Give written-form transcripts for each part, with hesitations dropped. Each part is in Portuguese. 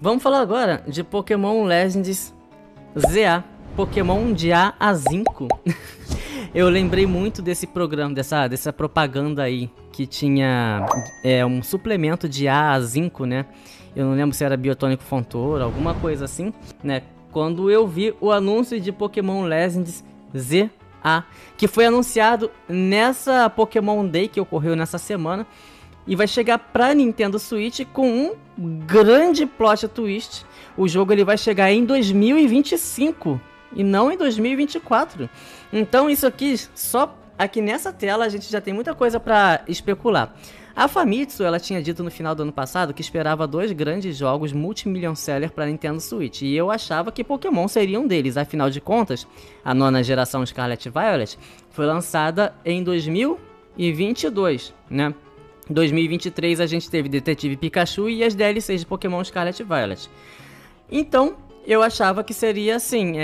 Vamos falar agora de Pokémon Legends ZA, Pokémon de A a Zinco. Eu lembrei muito desse programa, dessa propaganda aí, que tinha um suplemento de A a Zinco, né? Eu não lembro se era Biotônico Fontoura, alguma coisa assim, né? Quando eu vi o anúncio de Pokémon Legends ZA, que foi anunciado nessa Pokémon Day que ocorreu nessa semana, e vai chegar pra Nintendo Switch com um grande plot twist. O jogo ele vai chegar em 2025 e não em 2024. Então isso aqui, só aqui nessa tela a gente já tem muita coisa pra especular. A Famitsu, ela tinha dito no final do ano passado que esperava 2 grandes jogos multimillion seller para Nintendo Switch, e eu achava que Pokémon seria um deles. Afinal de contas, a 9ª geração Scarlet Violet foi lançada em 2022, né? Em 2023 a gente teve Detetive Pikachu e as DLCs de Pokémon Scarlet Violet. Então, eu achava que seria assim,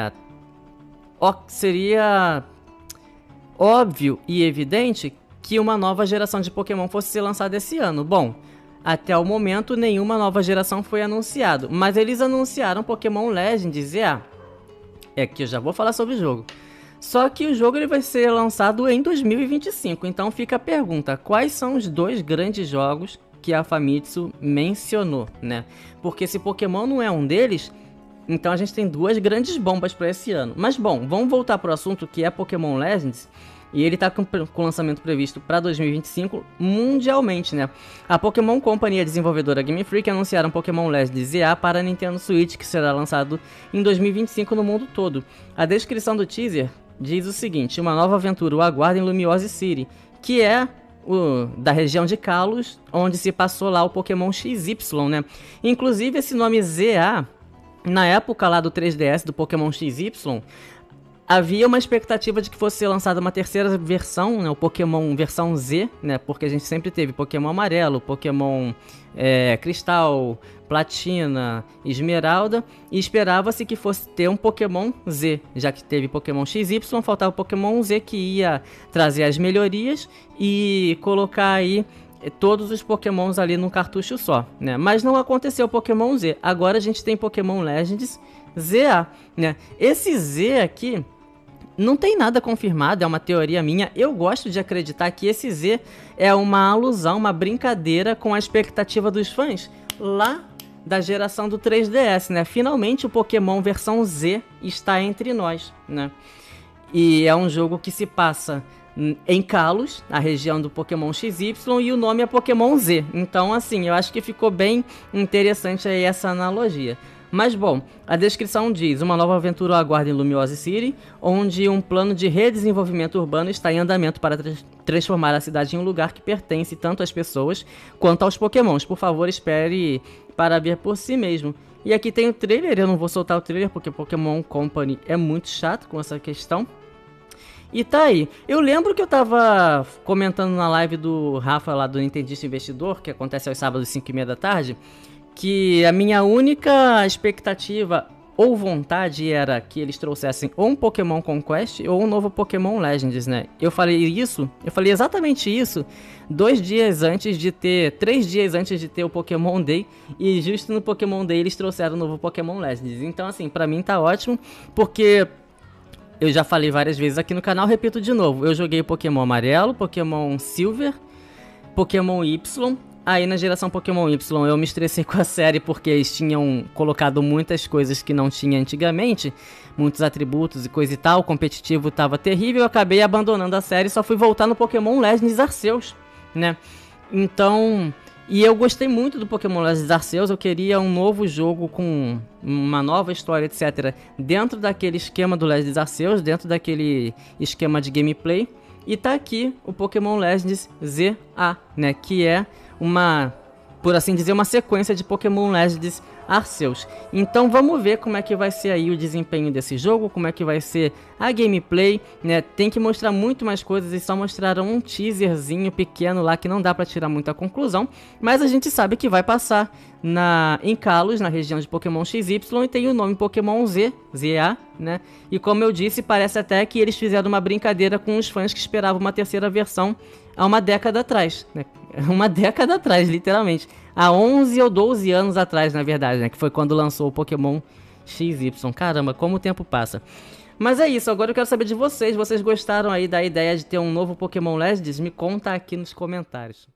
seria óbvio e evidente que uma nova geração de Pokémon fosse ser lançada esse ano. Bom, até o momento nenhuma nova geração foi anunciada, mas eles anunciaram Pokémon Legends ZA. É que eu já vou falar sobre o jogo. Só que o jogo ele vai ser lançado em 2025, então fica a pergunta, quais são os 2 grandes jogos que a Famitsu mencionou, né? Porque se Pokémon não é um deles, então a gente tem 2 grandes bombas para esse ano. Mas bom, vamos voltar para o assunto que é Pokémon Legends. E ele tá com lançamento previsto para 2025 mundialmente, né? A Pokémon Company e a desenvolvedora Game Freak anunciaram Pokémon Legends ZA para a Nintendo Switch, que será lançado em 2025 no mundo todo. A descrição do teaser diz o seguinte: uma nova aventura o aguarda em Lumiose City, que é da região de Kalos, onde se passou lá o Pokémon XY, né? Inclusive esse nome ZA, na época lá do 3DS do Pokémon XY, havia uma expectativa de que fosse lançada uma terceira versão, né, o Pokémon versão Z, né, porque a gente sempre teve Pokémon Amarelo, Pokémon Cristal, Platina, Esmeralda, e esperava-se que fosse ter um Pokémon Z, já que teve Pokémon XY, faltava o Pokémon Z que ia trazer as melhorias e colocar aí todos os Pokémons ali num cartucho só, né, mas não aconteceu o Pokémon Z. Agora a gente tem Pokémon Legends ZA, né, esse Z aqui não tem nada confirmado, é uma teoria minha. Eu gosto de acreditar que esse Z é uma alusão, uma brincadeira com a expectativa dos fãs lá da geração do 3DS, né? Finalmente o Pokémon versão Z está entre nós, né? E é um jogo que se passa em Kalos, a região do Pokémon XY, e o nome é Pokémon Z. Então, assim, eu acho que ficou bem interessante aí essa analogia. Mas bom, a descrição diz: uma nova aventura aguarda em Lumiose City, onde um plano de redesenvolvimento urbano está em andamento para transformar a cidade em um lugar que pertence tanto às pessoas quanto aos Pokémons. Por favor, espere para ver por si mesmo. E aqui tem o trailer, eu não vou soltar o trailer porque Pokémon Company é muito chato com essa questão. E tá aí. Eu lembro que eu tava comentando na live do Rafa lá do Nintendista Investidor, que acontece aos sábados 5h30 da tarde, que a minha única expectativa ou vontade era que eles trouxessem ou um Pokémon Conquest ou um novo Pokémon Legends, né? Eu falei exatamente isso 3 dias antes de ter o Pokémon Day, e justo no Pokémon Day eles trouxeram o novo Pokémon Legends. Então assim, pra mim tá ótimo, porque eu já falei várias vezes aqui no canal, repito de novo, eu joguei Pokémon Amarelo, Pokémon Silver, Pokémon Y. Aí na geração Pokémon Y eu me estressei com a série porque eles tinham colocado muitas coisas que não tinha antigamente, muitos atributos e coisa e tal, o competitivo tava terrível, eu acabei abandonando a série e só fui voltar no Pokémon Legends Arceus, né? Então, e eu gostei muito do Pokémon Legends Arceus, eu queria um novo jogo com uma nova história, etc, dentro daquele esquema do Legends Arceus, dentro daquele esquema de gameplay, e tá aqui o Pokémon Legends ZA, né, que é por assim dizer, uma sequência de Pokémon Legends Arceus. Então vamos ver como é que vai ser aí o desempenho desse jogo, como é que vai ser a gameplay, né? Tem que mostrar muito mais coisas, e só mostraram um teaserzinho pequeno lá que não dá pra tirar muita conclusão, mas a gente sabe que vai passar em Kalos, na região de Pokémon XY, e tem o nome Pokémon ZA, né? E como eu disse, parece até que eles fizeram uma brincadeira com os fãs que esperavam uma terceira versão há uma década atrás, né? Uma década atrás, literalmente. Há 11 ou 12 anos atrás, na verdade, né? Que foi quando lançou o Pokémon XY. Caramba, como o tempo passa. Mas é isso, agora eu quero saber de vocês. Vocês gostaram aí da ideia de ter um novo Pokémon Legends? Me conta aqui nos comentários.